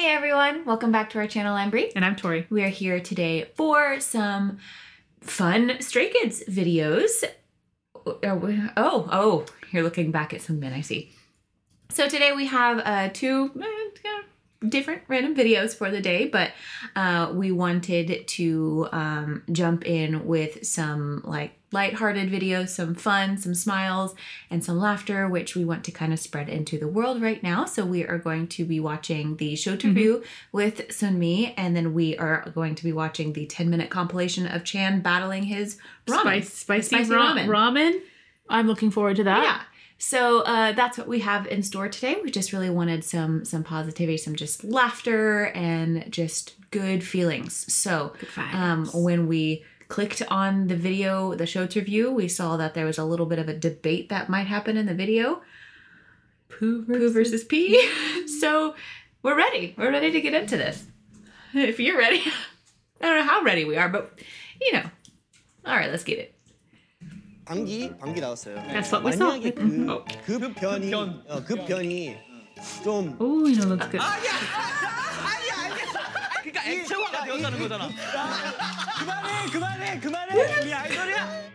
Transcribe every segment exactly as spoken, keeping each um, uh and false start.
Hey everyone, welcome back to our channel. I'm Brie. And I'm Tori. We are here today for some fun Stray Kids videos. Oh, oh, you're looking back at some men, I see. So today we have uh, two uh, different random videos for the day, but uh, we wanted to um, jump in with some like lighthearted videos, some fun, some smiles, and some laughter, which we want to kind of spread into the world right now. So we are going to be watching the show review mm-hmm. with Sunmi, and then we are going to be watching the ten minute compilation of Chan battling his ramen. Spice, spicy, spicy ra ramen. ramen. I'm looking forward to that. Yeah. So uh, that's what we have in store today. We just really wanted some some positivity, some just laughter, and just good feelings. So good um, when we clicked on the video, the show review, we saw that there was a little bit of a debate that might happen in the video. Poo versus, Poo versus P. So we're ready. We're ready to get into this. If you're ready. I don't know how ready we are, but you know. All right, let's get it. 방귀, 방귀 나왔어요. That's what we saw. 만약에 그, 급 변이, 어, 급 변이 좀. Oh, you know, looks good. 아니야, 아니야, 알겠어. 그러니까 액체화가 되었다는 거잖아. 그만해, 그만해, 그만해. 우리 아이돌이야.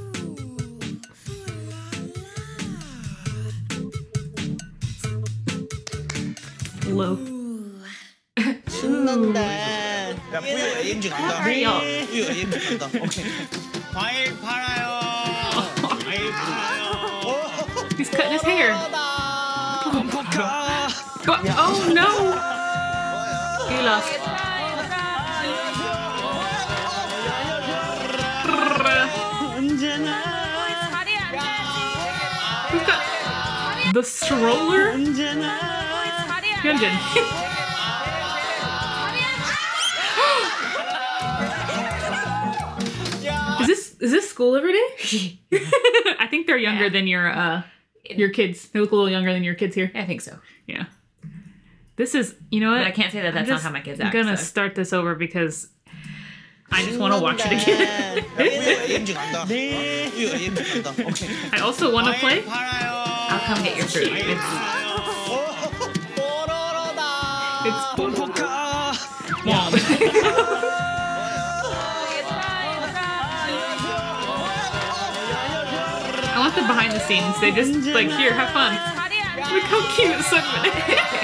Low. 신난다. 야, 뿌요 에이엠지 간다. 뿌요. 뿌요 에이엠지 간다. 오케이. 과일 팔아요. 과일 팔아요. He's cutting his hair. Oh no! He lost. Who's got the stroller? Hyunjin. Is this is this school every day? I think they're younger yeah. than your uh your kids. They look a little younger than your kids here. I think so. Yeah. This is, you know what? But I can't say that that's not how my kids act. I'm gonna so. start this over because I just want to watch it again. I also want to play. I'll come get your fruit. It's it's Mom. I want the behind the scenes. They just like, here, have fun. Look how cute Sunmi.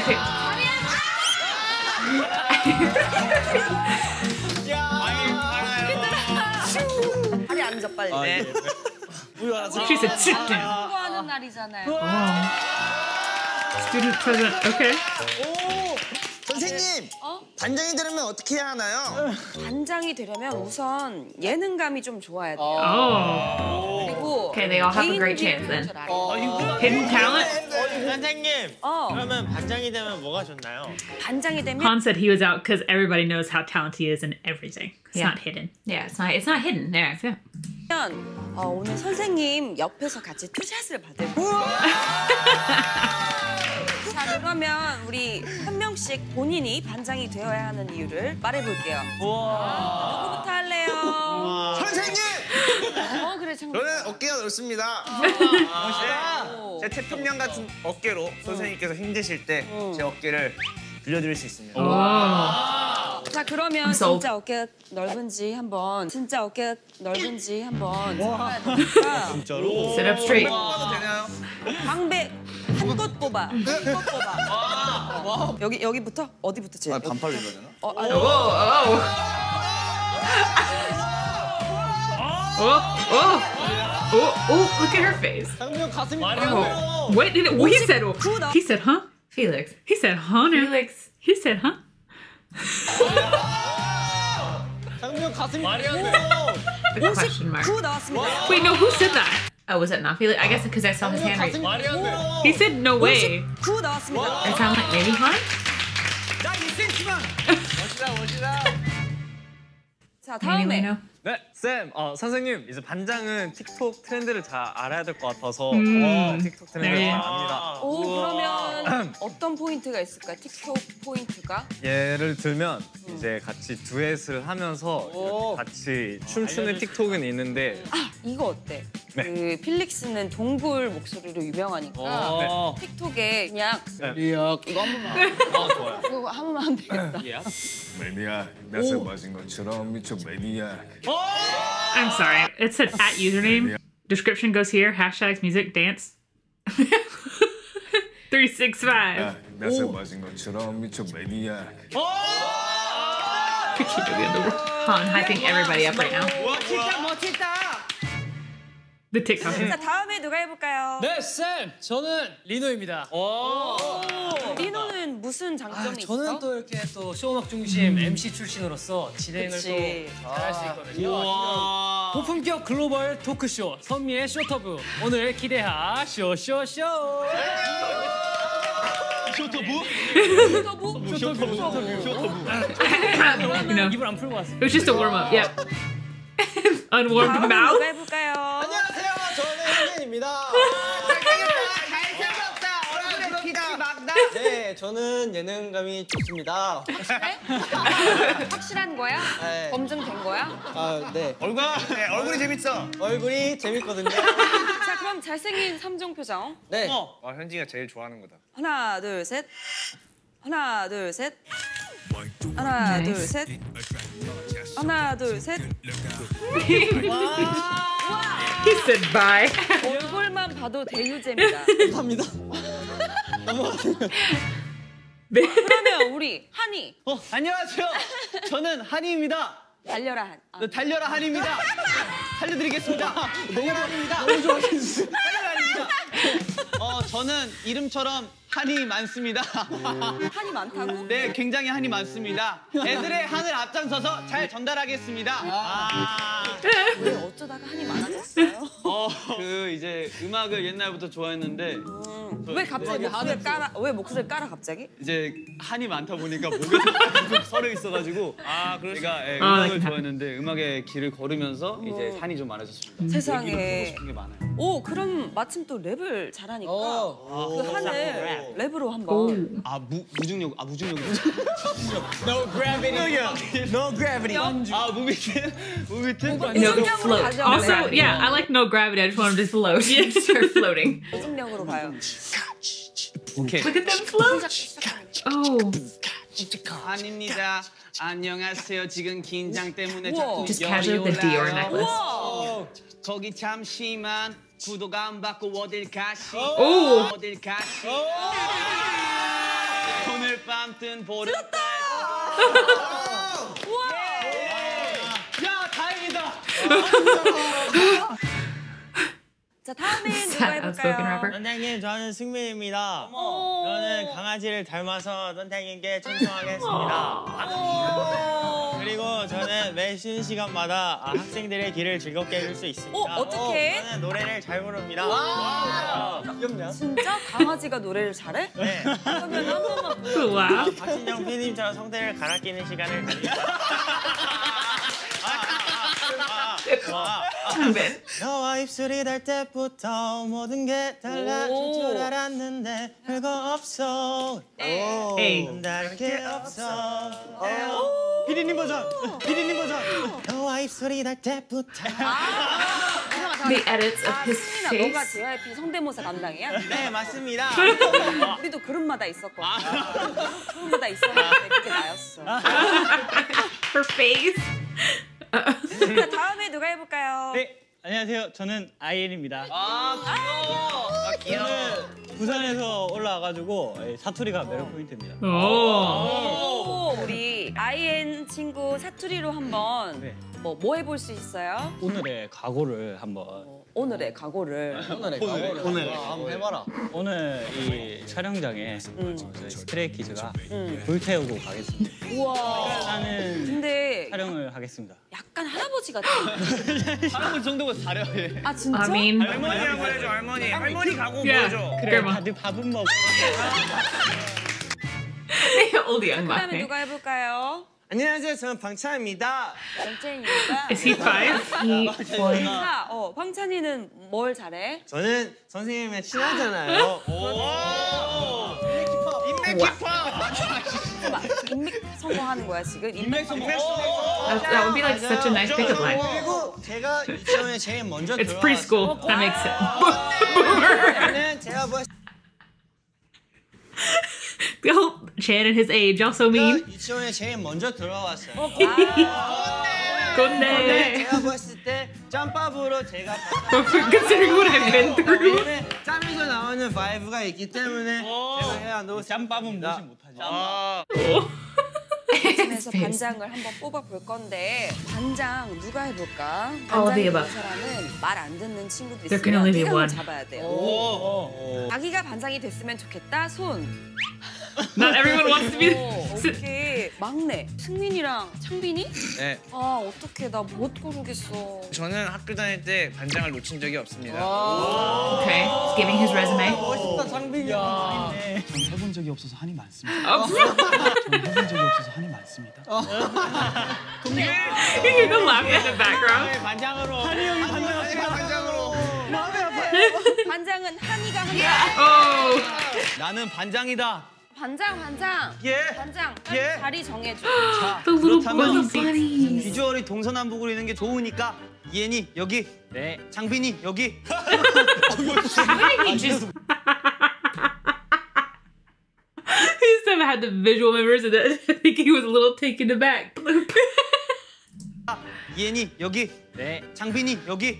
자리 앉아 빨리. She said sit down. 하는 날이잖아요. Student present. Okay. 오, 선생님. 어? 반장이 되려면 어떻게 해야 하나요? 반장이 되려면 우선 예능감이 좀 좋아야 돼요. Oh. 그리고 Okay, they all have a great chance then. Hidden talent? 선생님. 어. 그러면 반장이 되면 뭐가 좋나요? 반장이 되면 Han said he was out because everybody knows how talented he is in everything. It's Yeah. not hidden. Yeah, it's not it's not hidden there. Yeah. 어, 오늘 선생님 옆에서 같이 투샷을 받을 거예요. 자, 그러면 우리 한 명씩 본인이 반장이 되어야 하는 이유를 말해볼게요. 우와. 누구부터 할래요? 선생님! 어, 그래, 참. 저는 어깨가 넓습니다. 멋있다. 제 태평양 같은 어깨로 선생님께서 힘드실 때 제 어깨를 빌려드릴 수 있습니다. 자, 그러면 sold. 진짜 어깨가 넓은지 한번 진짜 어깨가 넓은지 한번 찾아야 되니까 진짜로? Sit up straight. 뽑아도 되나요? 광배 한 곳 뽑아. 한 곳 뽑아. 여기 여기부터 어디부터 제일? 아, 반팔 입어야 되나? 어, 아니, Oh, oh. Oh, oh. Oh, oh, look at her face. 상명 가슴이 Oh. What did it? What he said? He said, huh? Felix. He said, huh? No. Felix. He said, huh? 상명 가슴이 말이 안 돼. With a question mark. 구 나왔습니다. Wait, no, who said that? Oh, was it not Felix? I guess because I saw his hand right. 말이 안 돼. He said, no way. 구 나왔습니다. I sound like maybe Han? 나 이 센치만. 멋지다, 멋지다. 자, Maybe we 다음에 know. 네, 쌤, 어, 선생님, 이제 반장은 틱톡 트렌드를 잘 알아야 될 것 같아서 음. 어, 틱톡 트렌드를 네. 잘 압니다. 오, 그러면 어떤 포인트가 있을까? 틱톡 포인트가? 예를 들면 이제 같이 듀엣을 하면서 오. 같이 춤추는 틱톡은 있는데 아, 이거 어때? 그 필릭스는 동굴 목소리로 유명하니까 어. 틱톡에 그냥 리역. 이거 한 번만 아 좋아요. 이거 한 번만 하면 되겠다. 매니악 나서 마신 것처럼 미쳐 매니악 I'm sorry. It said at username. Description goes here. Hashtags music dance. three six five. 나서 마신 것처럼 미쳐 매니악 Han hyping everybody up right now. 와 진짜 멋지다. The TikTok. 자 다음에 누가 해볼까요? 네, 쌤. 저는 리노입니다. 리노는 무슨 아, 장점이 있어? 저는 또 이렇게 또 쇼음악 중심 엠씨 출신으로서 진행을 그치. 또 잘할 수 있거든요. 와. 고품격 글로벌 토크쇼 선미의 쇼터브. 오늘 기대하 쇼쇼쇼. 쇼터부? 쇼터부? 쇼터부. You know, 입을 안 풀고 왔어요. it was just a warm up. Yep. Unwarmed 다음에 mouth. 누가 해볼까요? 안녕하세요. 저는 현진입니다. 잘생겼다. 얼굴에 빛이 막다. 네, 저는 예능감이 좋습니다. 확실한 거야? 네. 검증된 거야? 아, 네. 얼굴 네, 얼굴이 재밌어. 얼굴이 재밌거든요. 자 그럼 잘생긴 삼종 표정. 네. 아 현진이가 제일 좋아하는 거다. 하나 둘 셋. 하나 둘 셋. 하나 둘 셋. 하나 둘 셋. He said bye. 얼굴만 봐도 대유제입니다. 감사합니다. 넘어가세요. 그러면 우리 한이 어, 안녕하세요. 저는 한이입니다. 달려라 한. 아, 네, 달려라 한입니다. 살려드리겠습니다. 너무 좋아합니다. 너무 좋아하겠어요. 달려라 한입니다. 어, 저는 이름처럼 한이 많습니다. 한이 많다고? 네, 굉장히 한이 많습니다. 애들의 한을 앞장서서 잘 전달하겠습니다. 아, 왜 어쩌다가 한이 많아졌어요? 어, 그 이제 음악을 옛날부터 좋아했는데 음, 왜 갑자기 목소리를 깔아? 왜 목소리를 깔아 갑자기? 이제 한이 많다 보니까 목에 좀 서려 있어가지고 아, 제가 예, 아, 음악을 like 좋아했는데 음악의 길을 걸으면서 이제 한이 좀 많아졌습니다. 세상에. 얘기를 하고 싶은 게 많아요. 오 그럼 마침 또 랩을 잘하니까 어. 그 한을 랩으로 한번. 아, 무, 무중력, 아, 무중력. No gravity. No gravity. 아, 무비트? 무비트? No, 무중력으로 float. 가죠. Also, Gravity. yeah, I like no gravity. I just want him to float. Start floating. 무중력으로 가요. 오케이. Look at them float. Oh, 한입니다. 안녕하세요. 지금 긴장 때문에 우와. 자꾸 just 열이 casual with the Dior 올라요. necklace. 우와. 거기 잠시만 구독 안 받고 어딜 가시? 오. 어딜 가시? 오늘 밤 뜬 보름 달. 야, 다행이다. 자 다음에 누가 Sad outspoken 해볼까요? rapper. 선생님 저는 승민입니다. 저는 강아지를 닮아서 선생님께 충성하겠습니다. 그리고 저는 매 쉬는 시간마다 아, 학생들의 길을 즐겁게 해줄 수 있습니다. 어, 어떡해? 저는 노래를 잘 부릅니다. 귀엽냐? 진짜 강아지가 노래를 잘해? 네. 그러면 한 번만 불러. wow. 박진영 피디님처럼 성대를 갈아 끼는 시간을 가집니다. Changbin. 너와 입술이 닿을 때부터 모든 게 달라질 오. 줄 알았는데 별거 없어. Hey. 다를 게 없어. 피디님 버전. 피디님 버전. 너와 입술이 닿을 때부터. The edits of 아, his 승민아, face. 너가 제이와이피 성대모사 담당이야? 네 맞습니다. 우리도 그룹마다 있었거든. 그룹마다 있었는데 그게 나였어. Her face. 자, 다음에 누가 해볼까요? 네 안녕하세요. 저는 아이엔입니다. 아, 귀여워. 아, 귀여워. 저는 부산에서 올라와가지고 사투리가 매력 포인트입니다. Oh. 오, 우리 아이엔 친구 사투리로 한번 네. 뭐, 뭐 해볼 수 있어요? 오늘의 각오를 한번. 오늘의 각오를. 오늘, 오늘. 한번 해봐라. 오늘 이 촬영장에 음. 저희 스트레이키즈가 음. 불태우고 가겠습니다. 우와. 나는 근데 촬영을 하겠습니다. 약간 할아버지 같아. 할아버지 정도가 잘해요, 얘. 아 진짜? I mean, 할머니라고 해줘 할머니. 할머니 가고 Yeah. 보여줘. Grandma. 다들 밥은 먹고. old young 그다음에 Mate. 누가 해볼까요? 안녕하세요. 저는 방찬입니다. 정채입니다. Is he five? He boy. 자, 어, 황찬이는 뭘 잘해? 저는 선생님의 친하잖아요. 인맥 깊어. 막 인맥 성공하는 거야 지금? 인맥 성공. That, that would be like such a nice pickup line. 그리고 제가 유치원에 제일 먼저 It's 들어왔어요. preschool. That makes sense. 저는 제가 뭐 Oh, Shannon, his age, also mean. 유치원에 제일 먼저 들어왔어요. Good 제가 봤을 때 짬밥으로 제가 Considering what I've been through. 짬에서 나오는 바이브가 있기 때문에 제가 해야 너 짬밥은 무시 못하죠. 그래서 반장을 한번 뽑아 볼 건데 반장 누가 해볼까? All of the 반장이 above. 되는 사람은 말 안 듣는 친구들이 There can 있으면 only be 태양을 one. 잡아야 돼요. 자기가 반장이 됐으면 좋겠다. 손. Not everyone wants to be. 오, 오케이. 막내 승민이랑 창빈이? 네. 아 어떡해 나 못 고르겠어. 저는 학교 다닐 때 반장을 놓친 적이 없습니다. Okay, he's giving his resume. 멋있다 장빈이야. 전 해본 적이 없어서 한이 많습니다. Oh. 전 해본 적이 없어서 한이 많습니다. You can go laugh in the background. 반장으로 한이 형이 반장으로 마음이 아파요. 반장은 한이가 한다. Oh. 나는 반장이다. 반장 반장. 예. 반장 예. 자리 정해줘. 자, The little 그렇다면 bunny. 비주얼이 동서남북으로 있는 게 좋으니까 이엔이 여기, 네. 장빈이 여기. He just He just never had the visual memories of that. I think he was a little taken aback. 이엔이 여기, 네. 장빈이 여기.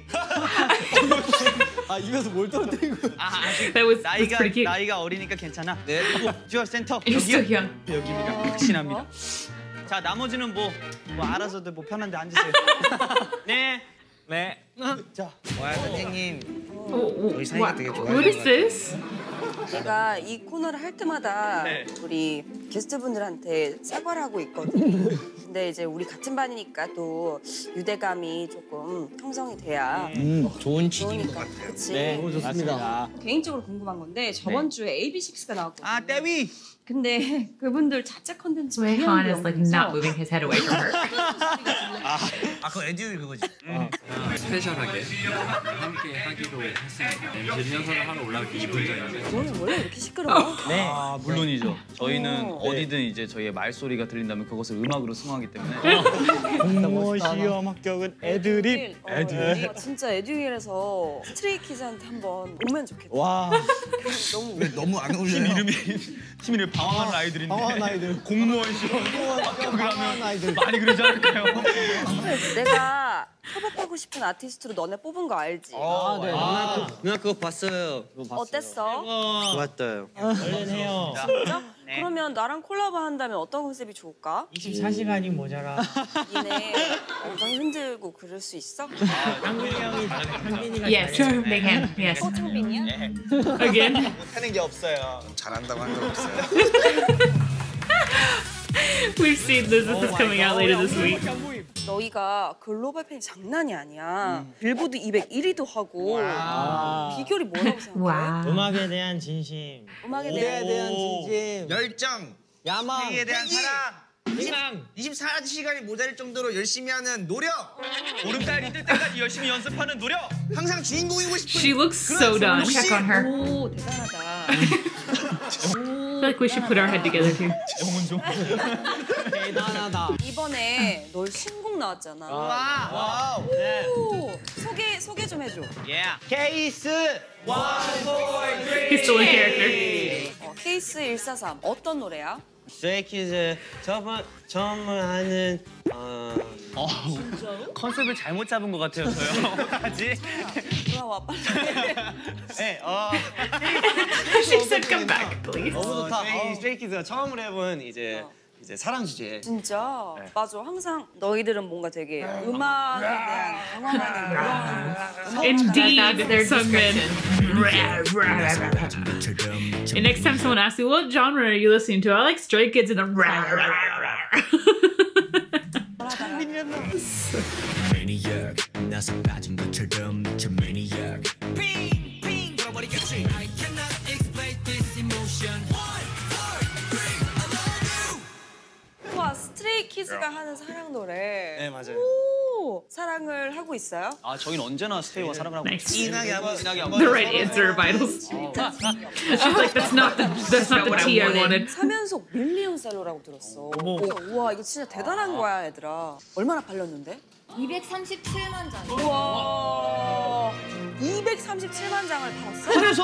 아 입에서 뭘 떨어뜨리고? 아 아직 That was, that's 나이가 pretty cute. 나이가 어리니까 괜찮아. 네. 하고 비주얼 센터 he's so 여기요. young. 여기입니다. 확신합니다. 자 나머지는 뭐, 뭐 알아서들 뭐 편한데 앉으세요. 네. 네. 자. 와 선생님. Oh, 저희 사이가 what, 되게 what 좋아요. is this? 내가 이 코너를 할 때마다 네. 우리 게스트분들한테 사과를 하고 있거든. 근데 이제 우리 같은 반이니까 또 유대감이 조금 형성이 돼야 음, 좋은 취지인 것 좋으니까. 같아요. 그치? 네. 좋습니다. 개인적으로 궁금한 건데 저번 주에 에이비식스가 나왔거든. 아 떼위. 근데 그분들 자체 컨텐츠 Wei Han is like not moving his head away from her. 아 그거 에듀 그거지. 스페셜하게 함께 하기로 했습니다. 질문서를 하러 올라오기 이 분 전인데 너는 원래 이렇게 시끄러워? 네. 아 물론이죠. 저희는 어. 어디든 이제 저희의 말소리가 들린다면 그것을 음악으로 승화하기 때문에. 공모 시험 합격은 애드립. 애드립. 어, 진짜 에듀윌에서 스트레이키즈한테 한번 오면 좋겠다. 와. 너무 너무 안 어울려요. 이름이 팀 이름이 방황하는 아이들인데. 방황하는 아이들. 공무원 시험 합격을 하면 아이들. 많이 그러지 않을까요? 내가 협업하고 싶은 아티스트로 너네 뽑은 거 알지? 아 네. 누나 그 누나 그거 봤어요. 그거 봤어요. 어땠어? 좋았어요. 얼른 해요. 진짜? 그러면 나랑 콜라보 한다면 어떤 컨셉이 좋을까? 이십사 시간이 모자라. 니네 엉덩이 흔들고 그럴 수 있어? 장빈이 형이 장빈이가 Yes, they can. Yes. 어, 창빈이야? Again. 하는 게 없어요. 잘한다고 한 적 없어요. We've seen this. This is coming out later this week. 너희가 글로벌 팬이 장난이 아니야. 빌보드 이백일 위도 하고. 비결이 뭐라고 생각해? Wow. 음악에 대한 진심. 음악에 무대에 대한 대한 진심. 열정. 야망. 우리에 대한 사랑. 이십사 시간이 모자랄 정도로 열심히 하는 노력. 보름달 이뜰 때까지 열심히 연습하는 노력. 항상 주인공이고 싶은. She looks so done. Check on her. 오, 대단하다. I feel like we should put our head together too. 대단하다. 이번에 널 신곡 나왔잖아. 와우. 오, 소개 소개 좀 해줘. 케이스. He's still in character. 어, 케이스 일사삼 어떤 노래야? 스트레이키즈 저번 처음 하는 어. 컨셉을 잘못 잡은 것 같아요, 저요. 어떡하지? 돌아와 빨리. 네. 어. She said, "Come back, please." 너무 좋다. 이 스트레이키즈가 처음으로 해본 이제 이제 사랑 주제. 진짜 맞아. 항상 너희들은 뭔가 되게 음악에 대한 경험하는 그런. Indeed, That's their some men. And next time someone asks you, what genre are you listening to? I like Stray Kids and the rah, rah, rah, rah. 매니악 나서 빠진 것처럼 미쳐 매니악 빙빙 돌아버리겠지 I cannot explain this emotion one, four, three, I love you 와 스트레이키즈가 하는 사랑 노래. 네 맞아요. 오, 사랑을 하고 있어요? 아, 저희는 언제나 스테이와 사랑을 하고 Nice. 진하게 한번 진하게 The right answer, Vitals. She's like, that's not the that's not the tea I wanted. 삼 연속 밀리언셀러라고 들었어. 오, 우와 이거 진짜 대단한 거야 얘들아. 얼마나 팔렸는데? 이백삼십칠만 장. 우와. 이백삼십칠만 장을 팔았어?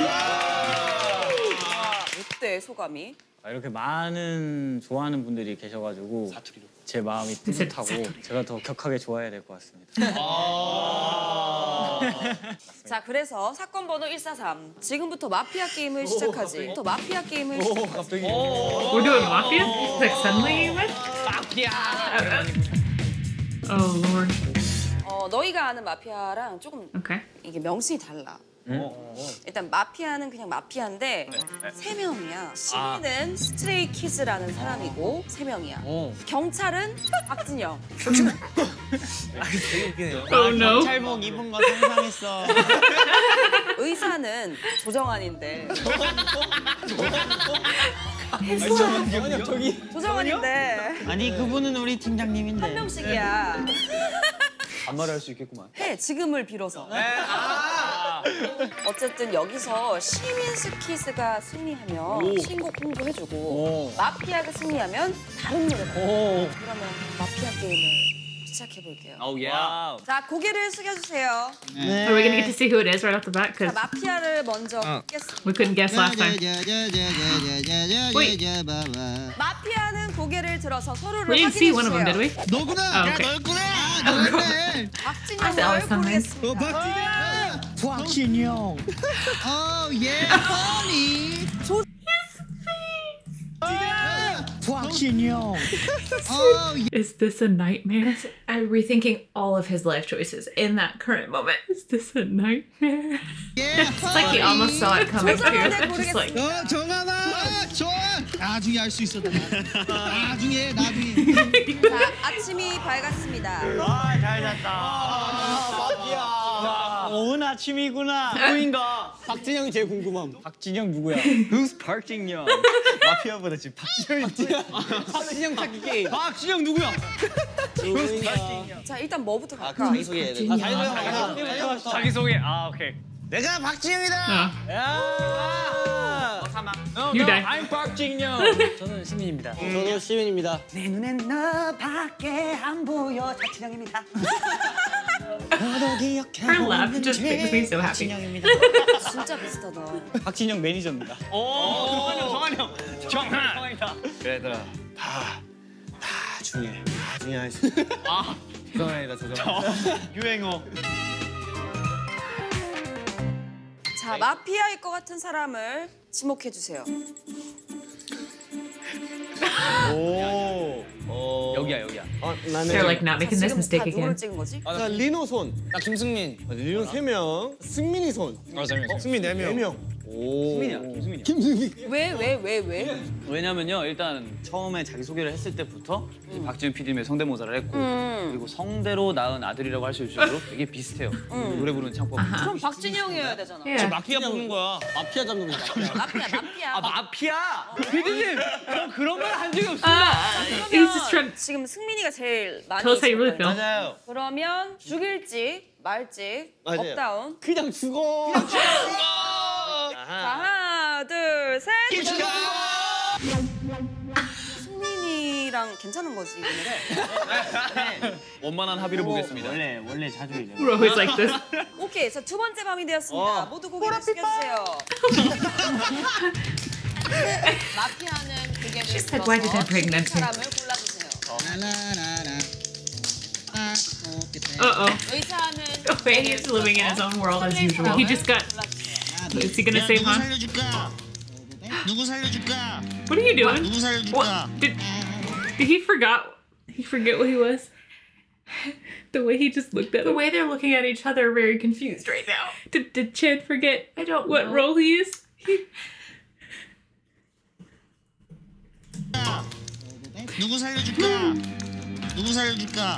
어때 소감이? 아, 이렇게 많은 좋아하는 분들이 계셔가지고 사투리로. 제 마음이 뿌듯하고 제가 더 격하게 좋아해야 될 것 같습니다. 자, 그래서 사건 번호 일사삼. 지금부터 마피아 게임을 시작하지. 또 마피아 게임을 시작하지. 갑자기. We're doing mafia? Like suddenly you went? 마피아. Oh lord. 어, 너희가 아는 마피아랑 조금 Okay. 이게 명칭이 달라. 일단 마피아는 그냥 마피아인데 세 명이야. 시민은 스트레이 키즈라는 사람이고 세 명이야. 경찰은 박진영. 되게 웃기네요. Oh no. 경찰복 입은 거 상상했어. 의사는 조정환인데. 저기 저기 조정환인데. 아니 그분은 우리 팀장님인데. 한 명씩이야. 반말할 수 있겠구만. 해 지금을 빌어서. 어쨌든 여기서 시민 스키즈가 승리하면 신곡 홍보해주고 마피아가 승리하면 다른 노래가. 그러면 마피아 게임을 시작해 볼게요. Oh yeah. 자, 고개를 숙여주세요. 네. Are we gonna get to see who it is right off the bat? 자, Because 마피아를 먼저 겠습니다. we couldn't guess last time. Wait. 마피아는 고개를 들어서 서로를 We didn't see one of them, did we? 확인해주세요. 너구나. Oh, okay. 너였구나. 너였네. 박진영을 고르겠습니다. 어, 박진영. 박진영. 어, 예, 허니. 조... 박진영. 어, Is this a nightmare? I'm rethinking all of his life choices in that current moment. Is this a nightmare? 예, It's like he almost saw it coming too. 조정환을 Just like, 고르겠습니다. 어, 정하나. 좋아. 나중에 알 수 있어. 나중에, 나중에. 자, 아침이 밝았습니다. 아, 잘 잤다. 마피아. 오은 아침이구나. 누구인가? 박진영이 제일 궁금함. 박진영 누구야? Who's 박진영? 마피아보다 지금 박진영이 박진영 찾기 게임. 박진영 누구야? 자, 일단 뭐부터 갈까? 자기소개해야 돼. 아, 자기소개. 자기소개. 아 오케이. 내가 박진영이다. Oh. No, You no, die. I'm 박진영. 저는 시민입니다. 저도 시민입니다. 내 눈엔 너밖에 안 보여. 박진영입니다. her laugh just makes me so happy. 진짜 비슷하다. 박진영 매니저입니다. 오, 정한이 형, 정한이 형, 정한이다. 그래 얘들아 다, 다 중요해. 나중에 할 수. 아 조정환이다 조정환. 유행어. 자, 마피아일 것 같은 사람을 지목해 주세요. 오. 어. 여기야 여기야. 어, 나는. They're like not making this 지금 mistake 다 누구를 again. 찍은 거지? 나 리노 손. 나 김승민. 리노 세 명. 승민이 손. 어, 재밌어. 어, 승민 네 명. 네 명. 오. 승민이야, 김승민이야. 김승민. 왜, 왜, 왜, 왜? 왜냐면요, 일단 처음에 자기 소개를 했을 때부터 박지훈 피디님의 성대모사를 했고 음. 그리고 성대로 낳은 아들이라고 할 수 있을 정도로 되게 비슷해요. 노래 부르는 창법. 그럼 박진영이어야 되잖아. Yeah. 마피아 보는 거야. 마피아 잡는 거야. 마피아, 마피아. 아 마피아. 피디님, 저 그런 말 한 적이 없어. Uh, he's just trying. 지금 승민이가 제일 많이 Tell us how you really 있을 거예요. feel. 맞아요. 그러면 죽일지 말지 맞아요. 업다운. 그냥 죽어. 자, 하나, 둘, 셋. 승민이랑 괜찮은 거지, 오늘은. 원만한 합의를 보겠습니다. 원래 원래 자주 이래. We're always like this. 오케이, 자, 두 번째 밤이 되었습니다. 모두 고개를 숙여주세요. 마피아는 고개를 She said, "Why did I bring them 죽일 here?" 사람을 골라주세요. Uh oh. 의사는 Wayne is living in his own world as usual. He just got. Is he gonna save Han? 살려줄까? 누구 살려줄까? What are you doing? 누구 살려줄까? What? Did, did he forgot? He forget what he was? The way he just looked at The him. way they're looking at each other are very confused right now. Did, did Chad forget I don't what know. role he is? He, 누구 살려줄까? 누구 살려줄까?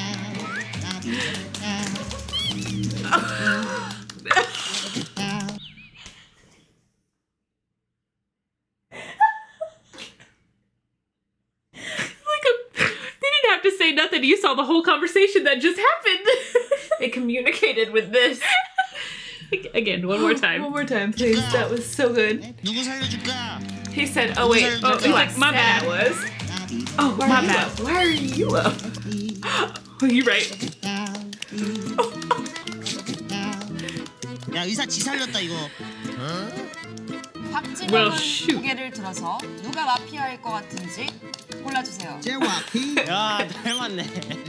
like a, they didn't have to say nothing. You saw the whole conversation that just happened. They communicated with this. Again, one more time. One more time, please. That was so good. 누구 살려줄까? He said, "Oh wait, Oh, oh, he's like, I my said bad." was. Oh, Why my are you bad. up? Why are you up? You're right. 야 의사 지 살렸다 이거. 박진영은 Well, shoot. 고개를 들어서 누가 마피아일 것 같은지 골라주세요. 제와피. 야 닮았네.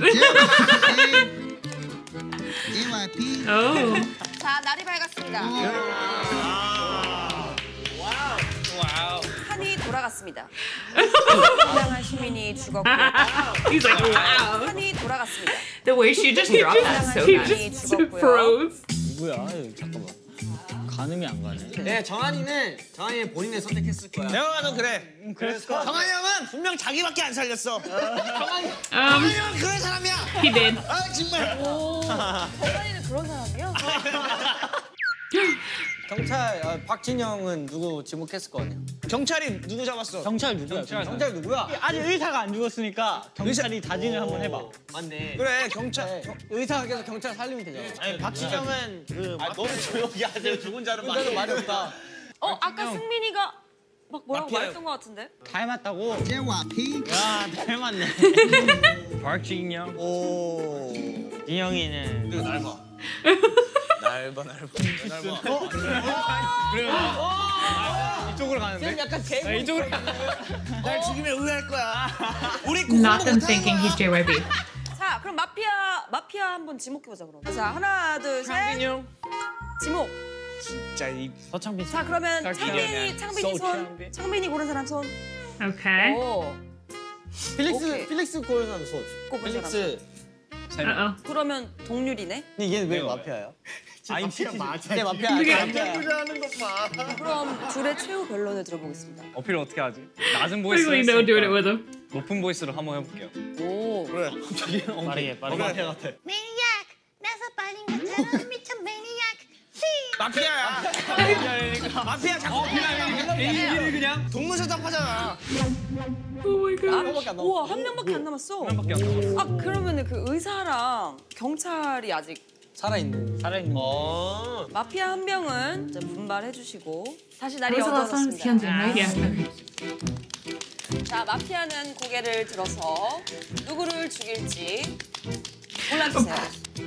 제와피. Oh. 자, 날이 밝았습니다. 판이 돌아갔습니다. 불량한 시민이 죽었고 He's like, wow. 판이 돌아갔습니다. The way she just dropped that so He nice. just froze. 누구야? 잠깐만. 가늠이 안 가네. 네 정한이는 정한이는 본인을 선택했을 거야. 내가 봐도 그래. 그랬을 정한이 형은 분명 자기밖에 안 살렸어. 정한이 Um, 정한이 형은 그런 사람이야. he did. 아 정말. 정한이는 그런 사람이야? 경찰 아, 박진영은 누구 지목했을 거 아니야? 경찰이 누구 잡았어? 경찰 누구야? 경찰, 경찰 누구야? 아직 의사가 안 죽었으니까 경찰이 다진을 한번 해봐. 맞네. 그래 경찰. 경... 의사가 계속 경찰 살리면 되잖아. 아니 박진영은 그. 아 너무 조용히 하세요. 죽은 자는 말이, 말이 없다. 어, 아까 승민이가 막 뭐라고 마피아요. 말했던 것 같은데? 닮았다고? 제와피. 야 닮았네. 박진영. 오. 진영이는 이거 넓어. 넓어 넓어. 넓어. 그래. 이쪽으로 가는데. 지금 약간 제 이쪽으로. 날 죽이면 의외할 거야. 우리 Not them thinking he's J Y P. 자, 그럼 마피아 마피아 한번 지목해보자 그럼. 자, 하나, 둘, 셋. 창빈형. 지목. 진짜 이. 서창빈. 자, 그러면 창빈이, 창빈이네. 창빈이 손. 창빈. 창빈이 고른 사람 손. Okay. 오. 필릭스 오케이. 필릭스 고른 사람 손. 꼽은 사람. 필릭스. Uh-oh. 그러면 동률이네. 근데 얘는 왜 마피아야? 아임 피티 맞아. 네 마피아. 마피아. 하는 거 봐. 그럼 둘의 최후 변론을 들어보겠습니다. 어필을 어떻게 하지? 낮은 What do 보이스로 we know doing it 했으니까 with him? 높은 보이스로 한번 해볼게요. 오. 그래. 갑자기 빠르게 빠르게. 마피아 같아. 매니악 나서 빠진 것처럼 미쳐 매니악 마피아야. 마피아 자꾸 개인기를 그냥 동문서답하잖아. Oh my god. 아, 우와, 한 명밖에 안 남았어. 한 명밖에 안 남았어. 아, 그러면은 그 의사랑 경찰이 아직 살아 있는. 살아 있는. 어. 마피아 한 명은 이제 분발해 주시고 다시 날이 That was the last one. 어두워졌습니다. Hyunjin, right? Yeah. Okay. 자, 마피아는 고개를 들어서 누구를 죽일지 골라주세요.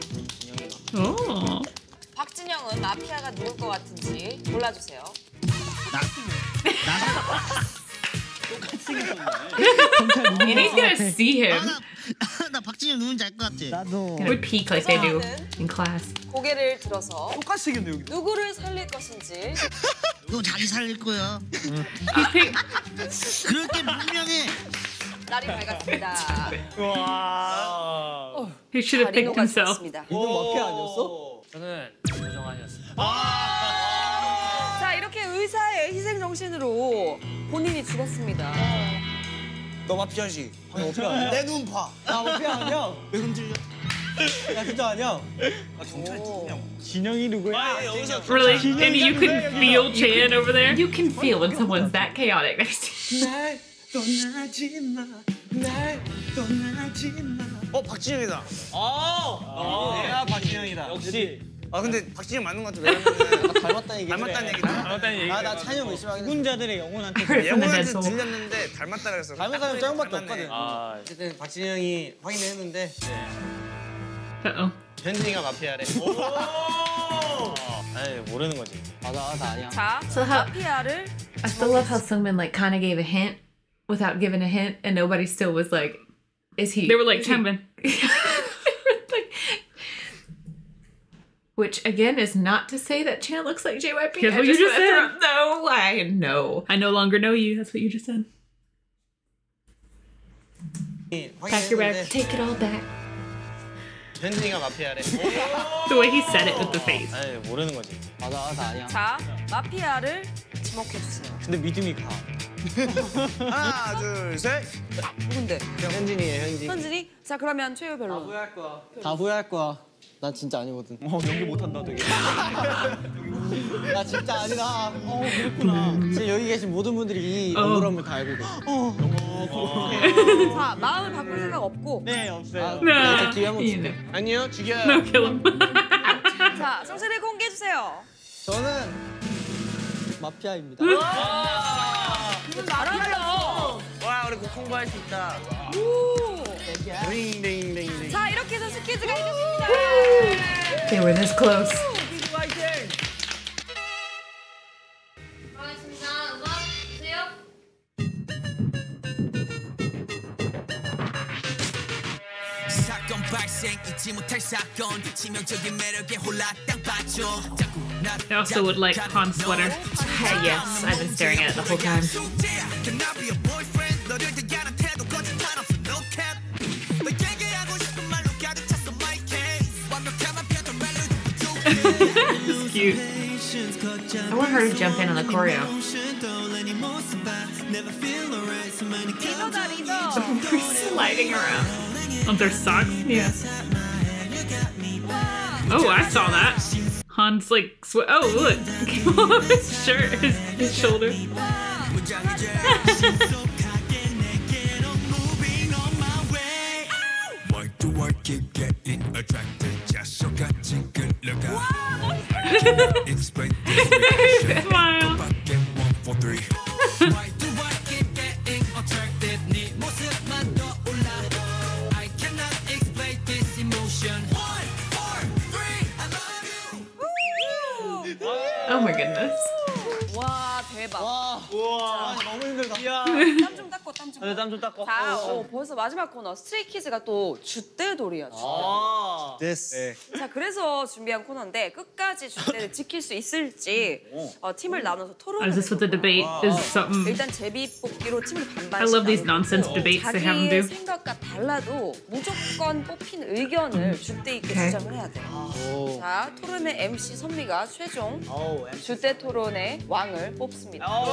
Oh. 박진영은 마피아가 누굴 것 같은지 골라주세요. And he's gonna see him. 나 박진영 누군지 알 것 같아. 나도. Would peek like they do 의사는 in class. 고개를 들어서 똑같이 생겼네 여기. 누구를 살릴 것인지 너 자기 살릴 거야. 그렇게 분명해. 날이 밝았습니다. 와. He should have picked 리노가 himself. 죽었습니다. 이거 마피아 아니었어? 저는 조정환이었어요. 자, 이렇게 의사의 희생 정신으로 본인이 죽었습니다. 너 마피아지. 내 눈 봐. 나 마피아 아니야. 왜 흔들려? 나 진짜 아니야. 아 경찰 누구냐고. 진영이 누구야? 아 여기서 Really? And you can feel Chan over there? You can feel when someone's that chaotic next to you. 날 떠나지 마. 날 떠나지 마. 어 박진영이다. 아. 내가 박진영이다. 역시. 아 근데 박진영 맞는 것 같아. 왜냐면 닮았다는 얘기. 닮았다는 얘기다. 닮았다는 얘기. 아나 찬영 의심하겠 죽은 자들의 영혼한테. 영혼한테 들렸는데 닮았다 그랬어. 닮은 사람 짱밖에 닮았네. 없거든. 아, 어쨌든 박진영이 확인을 했는데 Uh-oh. 현진이가 마피아래. 아니 모르는 거지. 맞아 나 아니야. 자, So how- 마피아를 I still love how Sungmin like kind of gave a hint without giving a hint, and nobody still was like, "Is he?" They were like, is he- Chanbin. Like- Which again is not to say that Chan looks like J Y P. Here's I what you just wanna said. throw- No, I know. I no longer know you. That's what you just said. Pack your bag. Take it all back. 현진이가 마피아래. The way he said it with the face. 아니 모르는 거지. 맞아 나 아니야. 자, 마피아를 지목해 주세요. 근데 믿음이 가. 하나 둘 셋. 누군데? 현진이에요 현진. 현진이? 자, 그러면 최후 변론. 후회할 거야. 다 후회할 거야. 나 진짜 아니거든. 어 연기 못한다 되게. 나 진짜 아니다. 어 그렇구나. 지금 여기 계신 모든 분들이 이 어. 억울함을 다 알고 계세요. 자, 마음을 바꿀 생각 없고. 네 없어요. No. 아, 기회 한번 You 줄게. know. 아니요 죽여요. No, kill him. 자, 정체를 공개해 주세요. 저는 마피아입니다. 잘한다. 와 우리 곧 공부할 수 있다. 오. 자, 이렇게 해서 스키즈가 이겼습니다. They were this close. 사건 발생 잊지 못할 사건 치명적인 매력에 홀라 땅 빠져 I also would like Han's sweater. Yes, I've been staring at it the whole time. It's cute. I want her to jump in on the choreo. Sliding around. On their socks? Yeah. Oh, I saw that. Han's like, sw oh, look. Came off his shirt, his, his shoulder. Why do I keep getting attracted? 자석같이 끌려가. Explain this. Smile. one, four, three. Why do I keep getting attracted? 네 모습만 떠올라. I cannot explain this emotion. One, four, three. I love you. Oh my goodness. 와, 대박. 와, 우와, 너무 힘들다. 이야. 땀 좀 닦고, 땀 좀. 네, 땀 좀 닦고. 자, 어, 벌써 마지막 코너 스트레이키즈가 또 줏대돌이야. 아, 됐어. 자, 그래서 준비한 코너인데 끝까지 줏대를 지킬 수 있을지 어, 팀을 나눠서 토론을 Is this what the debate is? Something. 일단 제비 뽑기로 팀을 반반씩 I love these 나누고 nonsense debates they have them 자기의 do. 생각과 달라도 무조건 뽑힌 의견을 줏대 있게 Okay. 주장을 해야 돼. 자, 토론의 엠씨 선미가 최종 어우, 엠씨. 줏대 토론의 왕을 뽑습니다. 어우,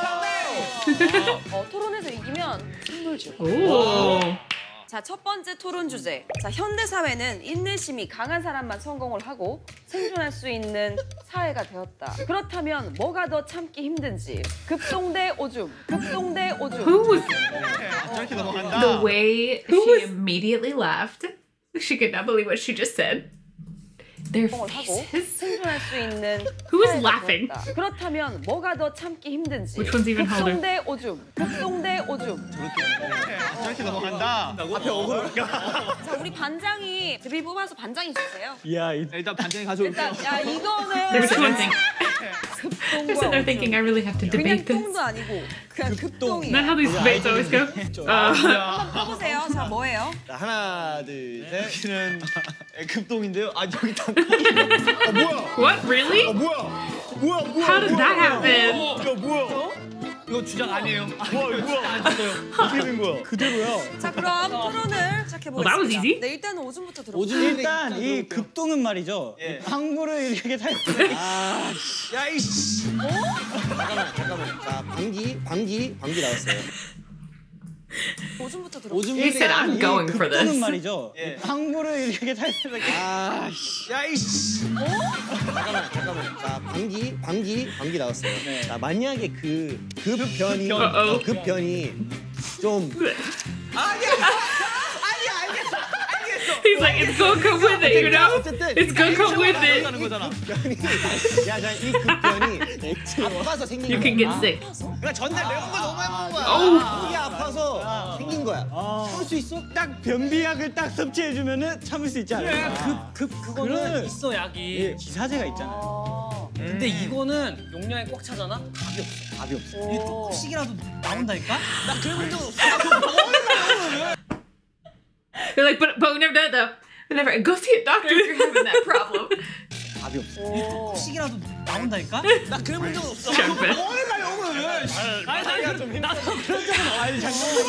어, 토론에서 이기면 선물 줄 거야. Oh. 자, 첫 번째 토론 주제. 자, 현대 사회는 인내심이 강한 사람만 성공을 하고 생존할 수 있는 사회가 되었다. 그렇다면 뭐가 더 참기 힘든지. 급동 대 오줌. 급동 대 오줌. Who was 저렇게 넘어간다. the way she immediately laughed? She could not believe what she just said. Their 하고 faces. 생존할 수 있는 Who is 사회가 laughing? 되었다. 그렇다면 뭐가 더 참기 힘든지. Which one's even harder? 급동 대 오줌. 급동 대 오줌. 저렇게 넘어간다. 앞에 어그로. 자, 우리 반장이 제비 뽑아서 반장이 주세요. 야, 이 일단 반장이 가져올게요. 일단 야, 이거는 They're sitting there 급동과 They're sitting there thinking, I really have to 그냥 debate this. 똥도 아니고 그냥 급동이야. Isn't that how these debates always go? Uh, 한번 뽑으세요. 자, 뭐예요? 자, 하나, 둘, 셋. 여기는 급동인데요. 아, 여기 다. 아, 뭐야? what? Really? 아, 뭐야? 뭐야, 뭐야? How did 뭐야, that 뭐야? happen? 야, 뭐야? 이거 주장 아니에요. 뭐야, 이거 뭐야? 어떻게 된 거야? 그대로야. 자, 그럼 토론을 시작해 Well, that was 보겠습니다. easy. 네, 일단은 오줌부터 들어. 오줌 일단 이 급동은 말이죠. 예. 항구를 이렇게 탈 때. 아, 야 이씨. 잠깐만, 잠깐만. 자, 방귀, 방귀, 방귀 나왔어요. 오줌부터 들어. 오줌 He said, I'm going for 급동은 this. 말이죠. 예. 항구를 이렇게 탈 때. 아, 씨. 야 이씨. 잠깐만, 잠깐만. 자, 방귀, 방귀, 방귀 나왔어요. 자, 만약에 그 급변이, 급변. 어, 급변이 좀 He's like, it's gonna come with it, you know? 어쨌든 It's gonna come with it. 하는 거잖아. 야, 자, 이 급변이 아파서 생긴 You 거야. can get sick. 그러니까 전날 매운 걸 너무 해먹은 거야. Oh. 속이 아파서 생긴 거야. 참을 수 있어? 딱 변비약을 딱 섭취해주면은 참을 수 있지 않을까? 그, 그, 그거는 있어, 약이. 예, 기사제가 있잖아요. 근데 이거는 용량이 꽉 차잖아? 답이 없어. 답이 없어. 이 조금씩이라도 나온다니까? 나 그래본 적 없어. They're like, but, but we never done it though. We never. Go see a doctor if you're having that problem. 답이 없어. 조금씩이라도 나온다니까? 나 그래본 적 없어. Jump in. 아니, 나 그, 나도 그런 적은 없어. 아니,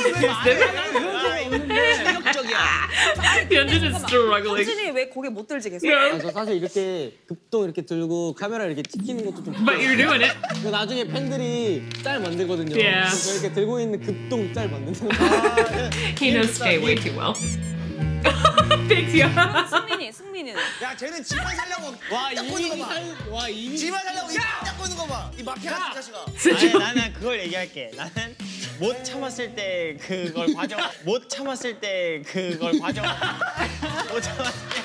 잠깐만. Hyunjin is struggling. 현진이 왜 고개 못 들지 계속? Yeah. 아, 저 사실 이렇게 급동 이렇게 들고 카메라 이렇게 찍히는 것도 좀. But you're doing it. 이거 나중에 팬들이 짤 만들거든요. Yeah. 그래서 이렇게 들고 있는 급동 짤 만드는 거. He knows Skye way too well. Thanks, yeah. 승민이, 승민이는. 야, 쟤는 지만 살려고 와, 딱 꼬는 거 이민이 봐. 살, 와, 이민이. 지만 살려고 이딱 꼬는 거 봐. 이 마피아 같은 자식아. 아니, 나는 그걸 얘기할게. 나는 못 참았을 때 그걸 과정, 못 참았을 때 그걸 과정, 못 참았을 때.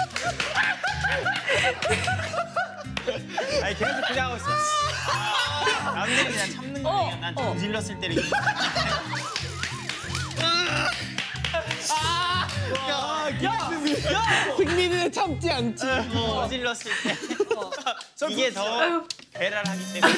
아니, 계속 그냥 하고 있어. 남들이 그냥 참는 거니까 난 어. 좀 질렀을 때를. 승민이는 참지 않지. 저질렀을 때 이게 더 배를 하기 때문에.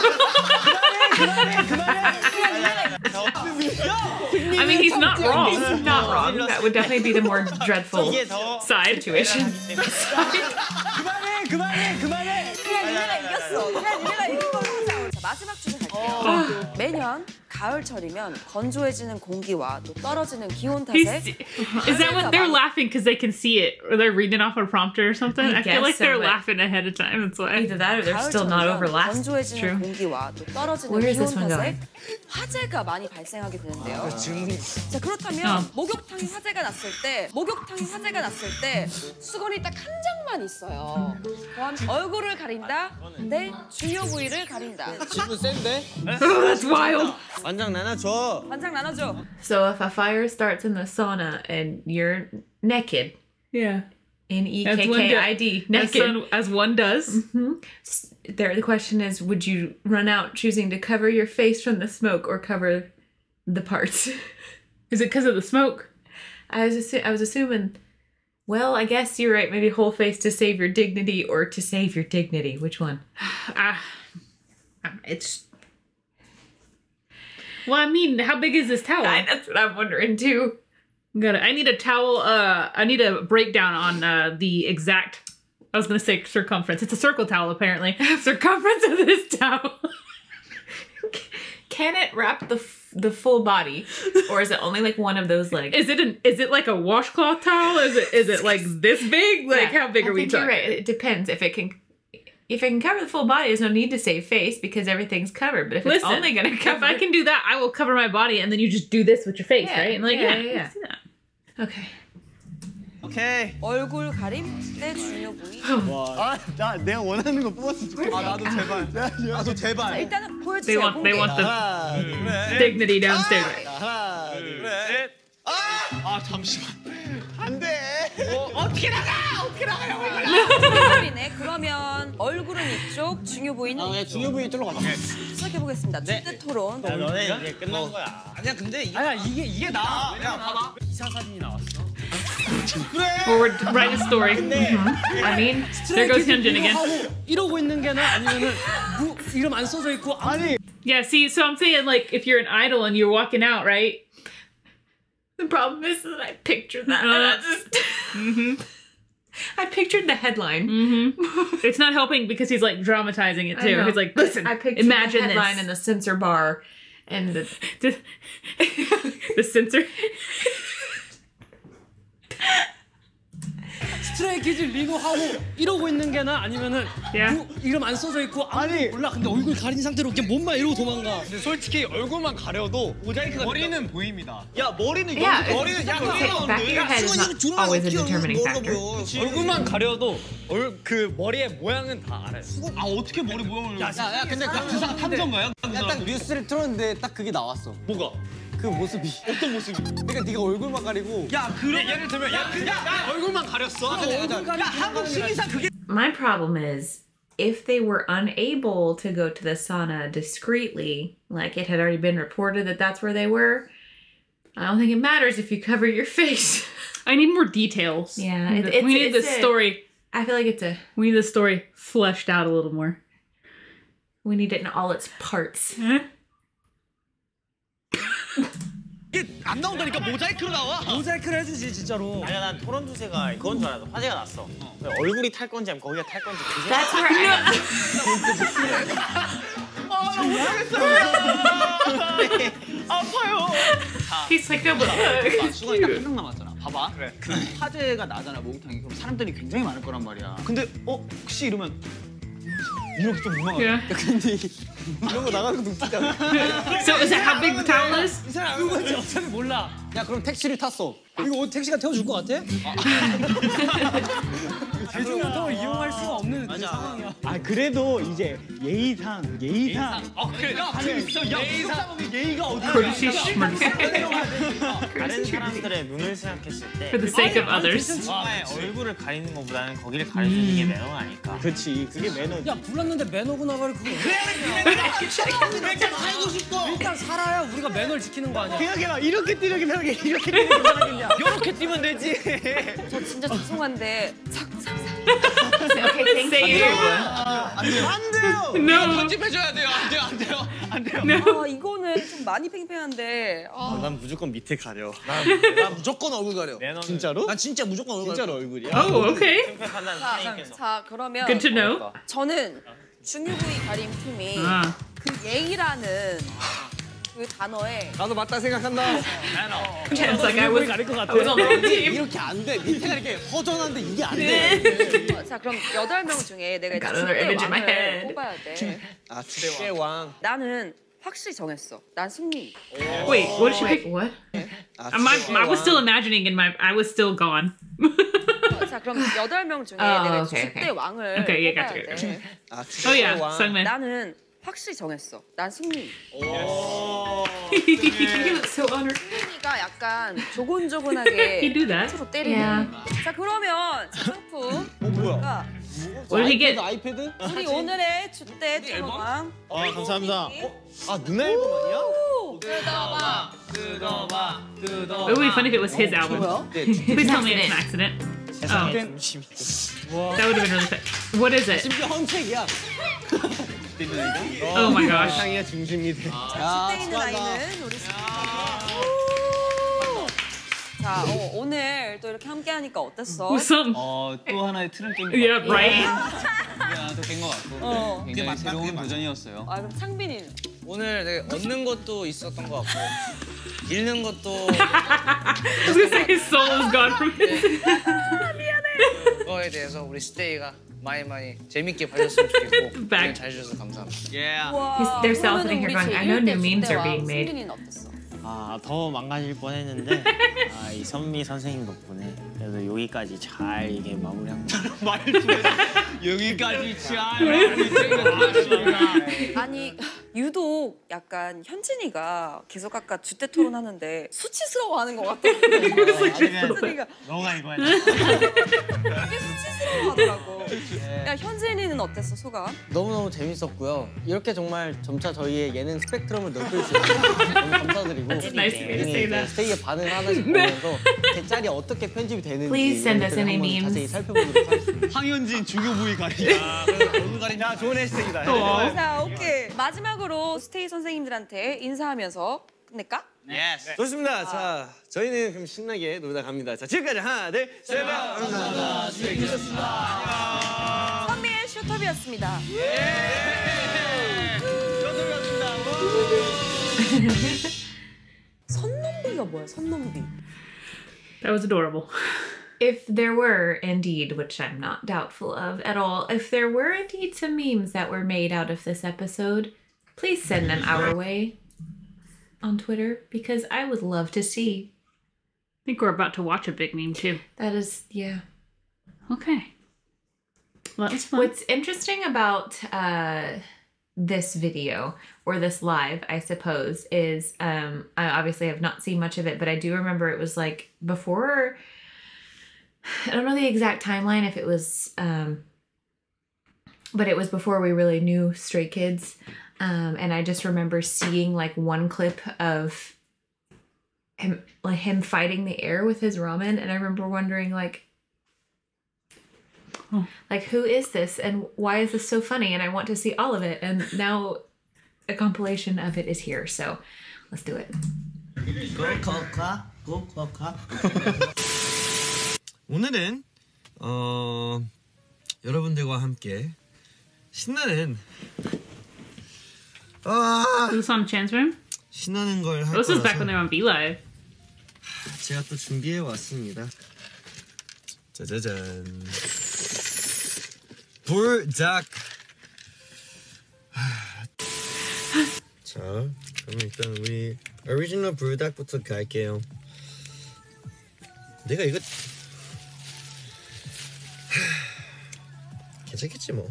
I mean, he's not wrong. He's not wrong. That would definitely be the more dreadful side situation. 그만해, 그만해, 그만해. 그냥 니네가 이겼어. 그냥 니네가 이긴 걸로 하자. 자, 마지막 주제 갈게요. 매년 가을철이면 건조해지는 공기와 또 떨어지는 기온 탓에 He's, is that what they're laughing because they can see it or they're reading off a prompter or something? I I, feel like guess so, they're but laughing ahead of time. That's why. Either that or they're still not over last. 건조해지는 True. 공기와 또 떨어지는 Where is 기온 this one 탓에 going? 화재가 많이 발생하게 되는데요. 자 어. 그렇다면 목욕탕에 화재가 났을 때 목욕탕에 화재가 났을 때 수건이 딱 한 장만 있어요. 또한 얼굴을 가린다, 내 중요 부위를 가린다. 질문 센데? That's wild. 완장 나눠줘. 반장 나눠줘. So if a fire starts in the sauna and you're naked, Yeah. N E As K one K do- I D, As, naked. one, as one does. Mhm. S- There, the question is, would you run out choosing to cover your face from the smoke or cover the parts? Is it because of the smoke? I was assu- I was assuming. Well, I guess you're right. Maybe whole face to save your dignity, or to save your dignity. Which one? Ah, it's. Well, I mean, how big is this towel? I, that's what I'm wondering too. Got it. I need a towel. Uh, I need a breakdown on uh, the exact. I was gonna say circumference. It's a circle towel, apparently. Circumference of this towel. Can it wrap the f- the full body, or is it only like one of those legs? Is it an? Is it like a washcloth towel? Is it? Is it like this big? Like Yeah, how big I are we think you're talking? right. It depends. If it can, if it can cover the full body, there's no need to save face because everything's covered. But if Listen, it's only gonna cover, if I can do that, I will cover my body, and then you just do this with your face, Yeah, right? And like, yeah, yeah, yeah, yeah. I see that. Okay. 오케이. 얼굴 가림, 내 중요 부위. 아, 나 내가 원하는 거 뽑았으면 좋겠다. 아 나도 제발. 나도 자, 제발. 일단은 They 보여주세요. want. They 공개. want the 하나, 둘, dignity downstairs. 하나, 둘, 셋. 아! 아 잠시만. 안 돼. 어, 어떻게 나가? 어떻게 나가요? 네 그러면 얼굴은 이쪽, 중요 부위는 아, 이쪽. 중요 부위 뚫러 가자. 시작해 보겠습니다. 주제 토론. 야 너네 이제 끝난 거야. 아니야 근데 이게 아니야 이게 이게 나. 야 봐봐. 이사 사진이 나왔어. Or we're write a story. I mean, There goes Hyunjin again. 하고 이러고 있는 게나 아니면은 뭐 이름 안 써져 있고 아니. Yeah. See, so I'm saying like if you're an idol and you're walking out, right? the problem is that I pictured that. Uh, and I just. Mm-hmm. I pictured the headline. Mm-hmm. It's not helping because he's like dramatizing it I too. know. He's like, listen, I pictured imagine the headline this. and the censor bar, and the the censor. 스트레이키즈 리노 하고 이러고 있는 게나 아니면은 Yeah. 뭐 이름 안 써져 있고 아니 몰라 근데 얼굴 가린 상태로 그냥 몸만 이러고 도망가. 근데 솔직히 얼굴만 가려도 모자이크가 머리는 보입니다. 야 머리는 yeah, 여기 머리는 야 it's- back of your head is not always a determining factor. 얼굴만 가려도 얼, 그 머리의 모양은 다 알아요. 아 어떻게 머리 모양을? 야, 야, 근데 그 그상 탐정가요? 딱 뉴스를 틀었는데 딱 그게 나왔어. 뭐가? 그 모습이. 어떤 모습이? 그러니까 네가 얼굴만 가리고. 야 그럼 예를 들면 야 그냥 야, 얼굴만 가렸어. 야 한국 시민상 그게. My problem is if they were unable to go to the sauna discreetly, like it had already been reported that that's where they were. I don't think it matters if you cover your face. I need more details. Yeah, we it- need, it's- we need it's the a- story. I feel like it's a. We need the story fleshed out a little more. We need it in all its parts. 이게 안 나온다니까 모자이크로 나와. 모자이크를 해주지 진짜로. 아니야 난 토론 주제가 그건 줄 알았어. 화제가 났어. 얼굴이 탈 건지 아니면 거기가 탈 건지. 그게 That's where I. 아파요. He's like, no, but 아, 수건이 딱 한 명 남았잖아. 봐봐. 그래. 화재가 나잖아 목욕탕이. 그럼 사람들이 굉장히 많을 거란 말이야. 근데 어 혹시 이러면 이렇게 좀 민망하다. Yeah. 근데 이런 거 나가는 거 웃기잖아. So is that how big the towel is? 이 사람 아는 건지 어차피 몰라. 야, 그럼 택시를 탔어. 이거 택시가 태워줄 것 같아? 대중교통을 이용할 수가 없는 그 상황이야. 아 그래도 이제 예의상 예의상. 어 그래. 야 있어. 야 예의상 예의가 어디? 다른 사람들의 눈을 생각했을 때 For the sake of others. 정말 얼굴을 가리는 것보다는 거기를 가려주는 게 매너가 아닐까. 그렇지. 그게 매너. 야 불렀는데 매너구나 말 그거. 일단 살고 싶고. 일단 살아야 우리가 매너를 지키는 거 아니야? 생각해봐. 이렇게 뛰는 게 이렇게 뛰는 게 괜찮겠냐? 이렇게 뛰면 되지. 저 진짜 죄송한데 자꾸 상상. Okay, thank you. 안 돼요. 안 돼요. No. 편집해줘야 돼요. 안 돼요. 안 돼요. 안 돼요. 아 이거는 좀 많이 팽팽한데. 아. 난 무조건 밑에 가려. 나 무조건 얼굴 가려. 진짜로? 난 진짜 무조건 얼굴 진짜로 얼굴이야? Oh, okay. 자, 자 그러면 Good to know. 저는 중요 부위 가림 팀이 아. 그 예의라는 그 단어에 나도 맞다 생각한다. Chance like I was, 가릴 것 같아. I was on the wrong team. 이렇게 안 돼. 밑에가 이렇게 허전한데 이게 안 돼. 어, 자 그럼 여덟 명 중에 내가 Got 이제 another 주대 image in my 왕을 head. 뽑아야 돼. 아 주대 왕. 나는 확실히 정했어. 난 승리. Wait, what did she Wait, pick? what? 아, Uh, my, I was still imagining in my. I was still gone. 어, 자 그럼 여덟 명 중에 어, 내가 오케이, 주대 오케이. 왕을 오케이, 예, 뽑아야 gotcha, 돼. gotcha. 아 Oh yeah, 왕. Sungmin. 나는 확실히 정했어. 난 승리. You look so honored. 승리가 약간 조곤조곤하게 He do that. 서로 때리는. Yeah. 자 그러면 자, 상품. 어 뭐야? What did he get? 아이패드? 우리 오늘의 주대 토너왕. 아 감사합니다. 아 누나 앨범 아니야? 뜯어봐. 뜯어봐. It would be fun if it was his album. Please tell me it's an accident. Oh, that would have been really fun. What is it? 심지어 헌책이야. Oh my gosh. 상이야 중심이 돼. 자, 주대 있는 아이는 우리 승리. 자, 어, 오늘 또 이렇게 함께하니까 어땠어? Some. 어또 하나의 트렌드 게임. Yeah, right. 또된것 같고. 어. 굉장히 새로운 도전이었어요. 아 그럼 창빈이는? 오늘 되게 얻는 것도 있었던 것 같고 잃는 것도 I was gonna say his soul is gone from his. 그거에 대해서 우리 스테이가 많이 많이 재밌게 봐줬으면 좋겠고 Back. 오늘 잘 주셔서 감사합니다. Yeah. 와, They're still 그러면은 sitting here 우리 going, I 제일 know new 때 memes are 주대왕 being made. 승민이는 어땠어? 아, 더 망가질 뻔했는데 아, 이 선미 선생님 덕분에 그래도 여기까지 잘 이게 마무리한 거. 여기까지 잘. 아니 유독 약간 현진이가 계속 아까 주대 토론하는데 수치스러워하는 것 같아. 현진이가 너가 이거 해. 되게 수치스러워하더라고. 야 현진이는 어땠어 소감? 너무너무 재밌었고요. 이렇게 정말 점차 저희의 예능 스펙트럼을 넓힐 수 있어서 너무 감사드리고 Nice to say that. 스테이의 반응을 하나씩 보면서 제 짤이 어떻게 편집이 되는지 Please send us 이런 것들을 any 한번 자세히 memes. 살펴보도록 하겠습니다. 황현진 주교 부위 가리자. 얼굴 가리자. 좋은 해시태그다. 자 오케이 마지막으로 스테이 선생님들한테 인사하면서 끝낼까? Yes. 좋습니다. 자 저희는 그럼 신나게 놀다 갑니다. 자 지금까지 하나 둘 셋. 감사합니다. 선미의 쇼톱이었습니다. 선넘비가 뭐야? 선넘비. That was adorable. If there were indeed, which I'm not doubtful of at all, if there were indeed some memes that were made out of this episode, please send them our way on Twitter because I would love to see. I think we're about to watch a big meme too. That is, yeah. Okay. Well, that was fun. What's interesting about uh, this video, or this live, I suppose, is um, I obviously have not seen much of it, but I do remember it was like before, I don't know the exact timeline if it was, um, but it was before we really knew Stray Kids. Um, and I just remember seeing like one clip of him, like him fighting the air with his ramen. And I remember wondering like, Oh. like, who is this and why is this so funny? And I want to see all of it. And now a compilation of it is here. So let's do it. 오늘은 어 여러분들과 함께 신나는 아 Is this on Chan's room? 신나는 걸 할 This is back when 거라서 they were on B Live. 제가 또 준비해 왔습니다. 짜자잔. 불닭. 자, 그럼 일단 우리 오리지널 불닭부터 갈게요. 내가 이거 괜찮겠지 뭐.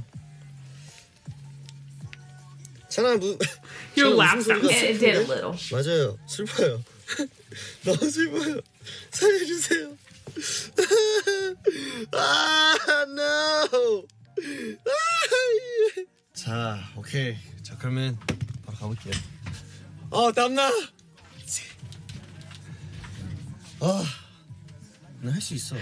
찬아 무. Your 찬아 laugh 웃음소리가 sounds- It did a 슬픈데? little. 맞아요. 슬퍼요. 너무 슬퍼요. 살려주세요. 아, no. 아, 자, 오케이. 자, 그러면 바로 가볼게요. 어, 땀나. 아, 나 할 수 있어.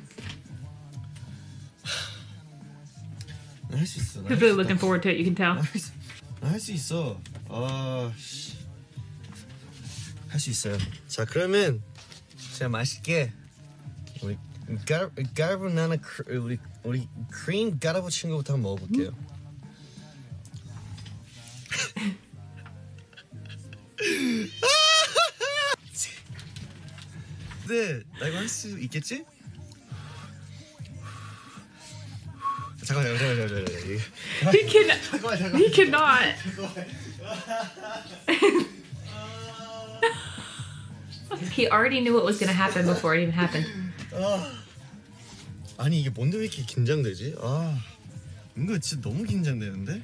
나 할 수 있어. He's really looking forward to it. You can tell. 나 할 수 있어. 아, 씨. 할 수 있어요. 자, 그러면 제가 맛있게 우리 가 가르보나나 우리 우리 크림 가라보 친구부터 한번 먹어볼게요. 네, 나 이거 할 수 있겠지? 잠깐만, 잠깐만, 잠깐만, 잠깐만. He can. 잠깐만, 잠깐만. He cannot. He already knew what was going to happen before it even happened. 아, 아니 이게 뭔데 왜 이렇게 긴장되지? 아, 이거 진짜 너무 긴장되는데?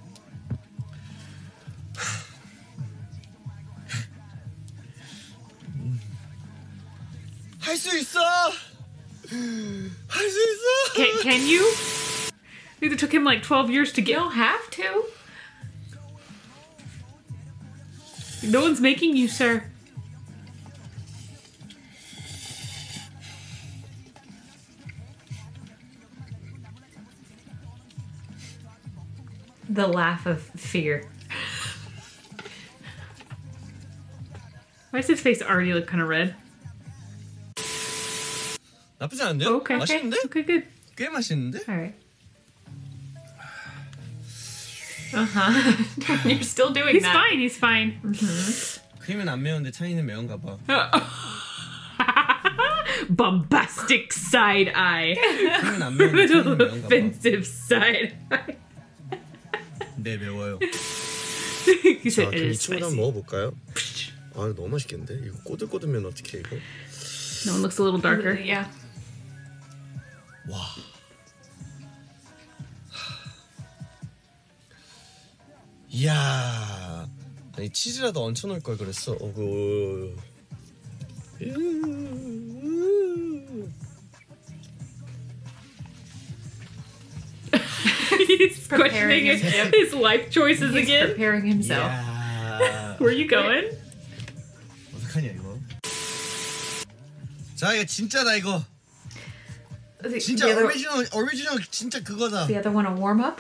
할 수 있어! 할 수 있어! Can, can you? It took him like twelve years to get. You don't have to. No one's making you, sir. The laugh of fear. Why does his face already look kind of red? 나쁘지 않은데요? Okay, okay, 맛있는데? okay, good. 꽤 맛있는데? All right. Uh-huh. You're still doing He's that. fine. He's fine. 크림은 안 매운데 찬이는 매운가 봐. Bombastic side eye. 크림은 안 매운데 찬이는 Little 매운가 봐. offensive side eye. 네, 매워요. He 자, said it 그럼 이 is 친구도 spicy. 한번 먹어볼까요? 아, 너무 맛있겠는데? 이거 꼬들꼬들면 어떡해 이거? No one looks a little darker. Yeah. 와. 이야. 아니 치즈라도 얹혀놓을 걸 그랬어. 어구. He's Preparing questioning his, himself. his life choices He's again. preparing himself. 이야. Where are you going? 어떡하냐 이거? 자, 이거 진짜다 이거. The, 진짜 the, other, 오리지널 오리지널 진짜 그거다. the other one a warm up?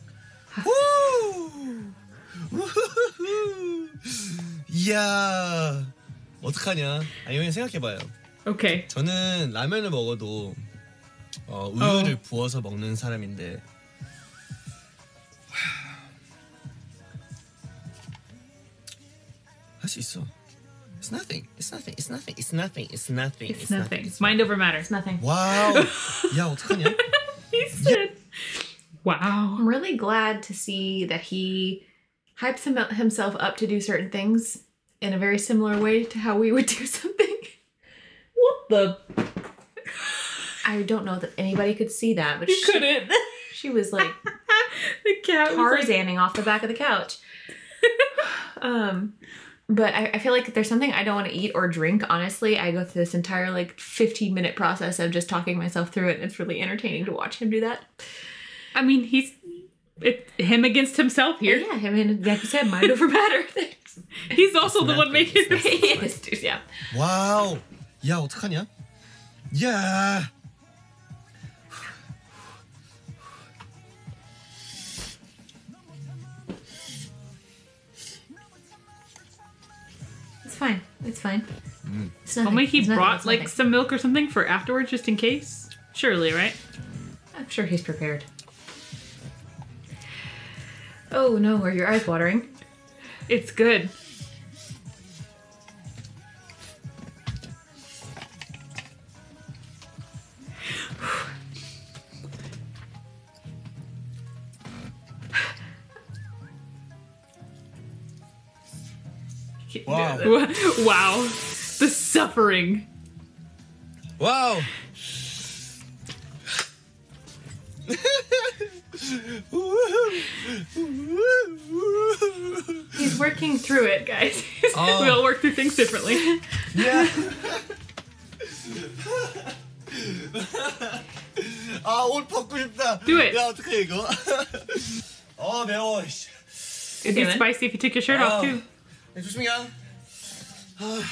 후! 우후후. 이야. 어떡하냐? 아, 이거 생각해봐요. Okay. 저는 라면을 먹어도 어, 우유를 부어서 먹는 사람인데 할 수 있어. It's nothing. It's nothing. It's nothing. It's nothing. It's nothing. It's nothing. Mind over matter. It's nothing. 와우. 야, 어떡하냐? He said, wow. I'm really glad to see that he hypes him, himself up to do certain things in a very similar way to how we would do something. What the? I don't know that anybody could see that, but You she, couldn't. she was like The cat was like, Tarzaning off the back of the couch. um, but I, I feel like there's something I don't want to eat or drink. Honestly, I go through this entire like fifteen minute process of just talking myself through it, and it's really entertaining to watch him do that. I mean, he's it, him against himself here. Yeah, him and like you said, mind over matter. He's also the one making this. Yes, dude, yeah. 와우. 야, 어떡하냐? 야. It's fine. It's fine. Mm. It's nothing. Only he It's nothing. brought It's like nothing. some milk or something for afterwards, just in case. Surely, right? I'm sure he's prepared. Oh no, are your eyes watering? It's good. Wow. Wow. The suffering. 와우. He's working through it, guys. Oh. We all work through things differently. Yeah. 아, 옷 벗고 싶다. Do it. 야, 어떡해 이거? 어, 매워. It'd be spicy if you took your shirt off too. 네, 조심히 가. 아.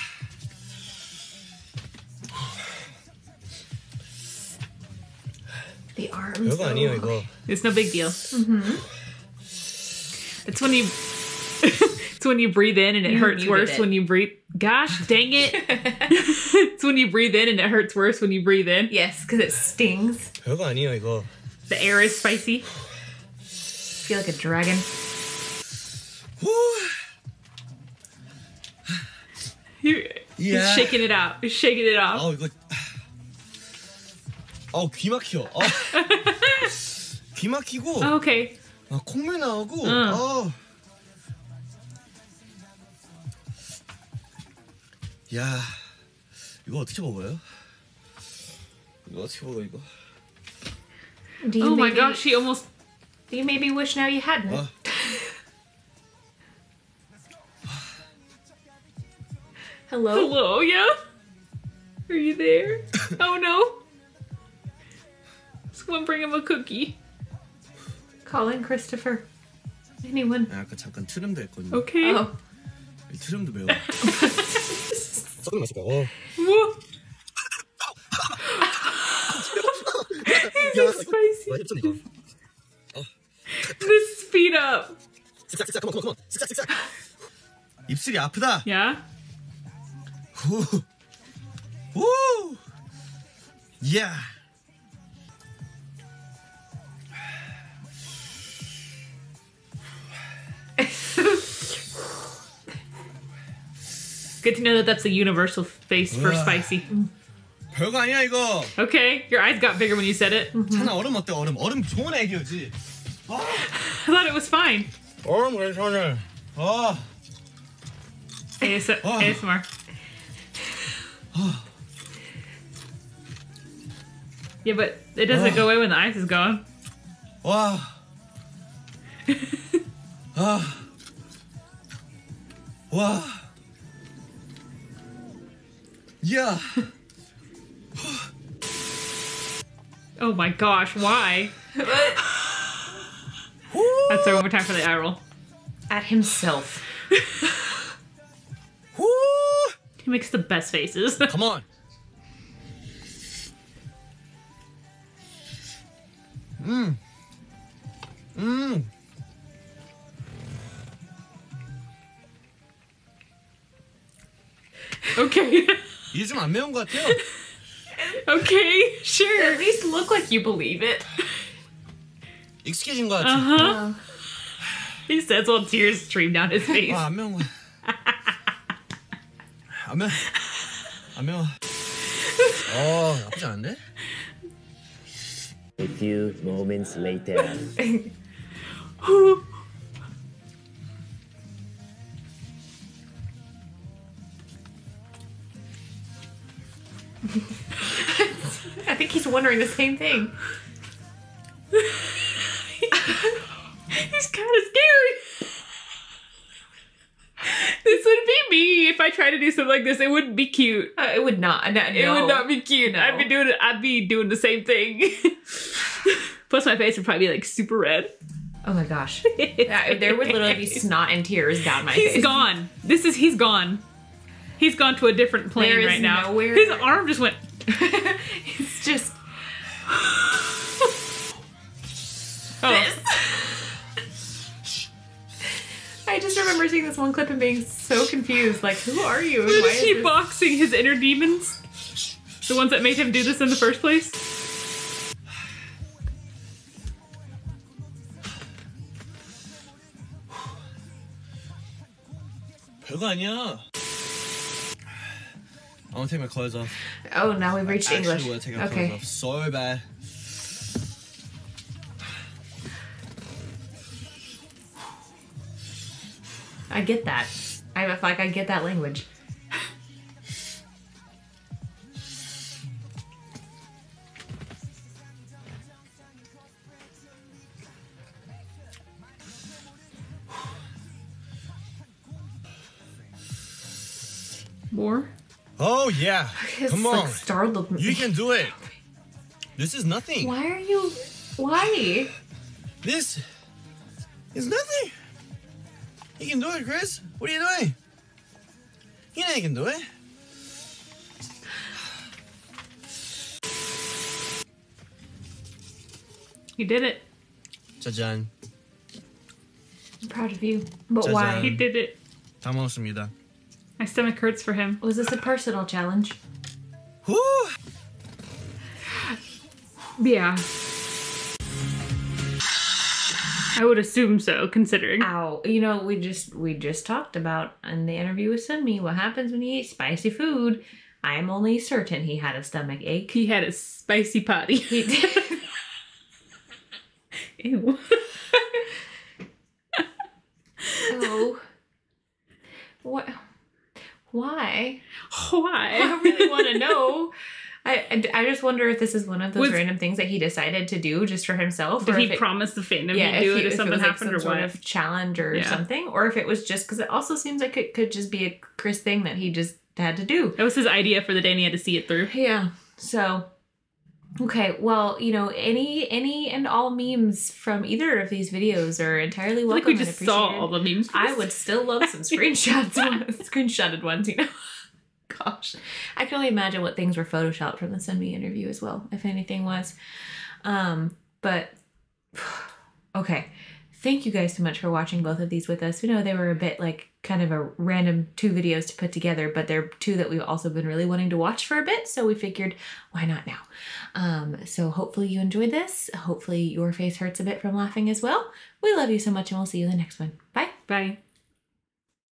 The arms. 별거 아니에요 이거. It's no big deal. Mm-hmm. It's when you it's when you breathe in and it You hurts muted worse it. when you breathe. Gosh, dang it. It's when you breathe in and it hurts worse when you breathe in. Yes, because it stings. 별거 아니에요 이거. The air is spicy. Feel like a dragon. You, He's Yeah. shaking it out. He's shaking it off. 아, 이거. 아, 귀 막혀. 아. 귀 막히고. Oh, okay. 아, 콧물 나오고. 응. 아. 야, 이거 어떻게 먹어요? 이거 어떻게 먹어 이거? Do you Oh my maybe, gosh, she almost. Do you maybe wish now you hadn't? 아. Hello? Hello, yeah? Are you there? Oh no. Someone bring him a cookie. Calling Christopher. Anyone? 아, 아까 잠깐 트름도 했거든요. Okay. Oh. 이 트름도 매워. 썩은 맛이다. 어. Whoa. 야, spicy. 맛있잖아 이거. This speed up. 쓱싹 쓱싹 컴온 컴온 쓱싹 쓱싹. 입술이 아프다. Yeah? 후. 우. 야. Good to know that that's a universal face for Ugh. spicy. 별거 아니야 이거. Okay, your eyes got bigger when you said it. 찬아 얼음 어때 얼음? 얼음 좋은 아이디어지. I thought it was fine. 얼음 괜찮아. 아. AS- Oh. A S M R. Yeah, but it doesn't Oh. go away when the ice is gone. 와. 아. 와. 야. Oh my gosh, why? Let's throw one more time for the eye roll. At himself. He makes the best faces. Come on. 음. 음. Okay. 이게 좀 안 매운 것 같아요. Okay, sure. At least look like you believe it. 익숙해진 것 같아. Uh huh. He says while tears stream down his face. 아, 안 매운 거야. 안 매워. 안 매워. 어, 나쁘지 않은데? A few moments later. I think he's wondering the same thing. He's kind of scary. This would be me if I tried to do something like this. It wouldn't be cute. Uh, it would not. No, It would not be cute. No. I'd be doing it. I'd be doing the same thing. Plus, my face would probably be like super red. Oh my gosh. Yeah, there would literally be snot and tears down my He's face. gone. This is he's gone. He's gone to a different plane There is right now. nowhere- His arm just went. It's just Oh. this. I just remember seeing this one clip and being so confused. Like, who are you? And Why why is is he this- boxing his inner demons? The ones that made him do this in the first place? 별거 아니야. I want to take my clothes off. Oh, now we've reached I English. actually want to take my Okay. clothes off so bad. I get that. I feel like I get that language. More? Oh yeah. It's Come like on. startled me. You can do it. This is nothing. Why are you? Why? This is nothing. You can do it, Chris. What are you doing? You know you can do it. He did it. 짜잔. I'm proud of you. But 짜잔. why? He did it. 다 먹었습니다. My stomach hurts for him. Was this a personal challenge? Woo! Yeah. I would assume so, considering. Ow. You know, we just we just talked about in the interview with Sunmi what happens when you eat spicy food. I'm only certain he had a stomach ache. He had a spicy potty. He did. Ew. Oh. What? Why? Why? I really want to know. I, I just wonder if this is one of those Was- random things that he decided to do just for himself. Did or he if it, promise the fandom yeah, he'd do if he- it if if something was like happened some or sort what? of challenge or Yeah. something, or if it was just because it also seems like it could just be a Chris thing that he just had to do. That was his idea for the day and he had to see it through. Yeah. So, okay. Well, you know, any any and all memes from either of these videos are entirely I feel welcome. like we and just saw appreciated. all the memes. I would still love some screenshots, screenshotted ones, you know. Gosh, I can only imagine what things were photoshopped from the Sunmi interview as well, if anything was. Um, but okay, thank you guys so much for watching both of these with us. We know they were a bit like kind of a random two videos to put together, but they're two that we've also been really wanting to watch for a bit, so we figured why not now. Um, so hopefully you enjoyed this. Hopefully your face hurts a bit from laughing as well. We love you so much, and we'll see you in the next one. Bye. Bye.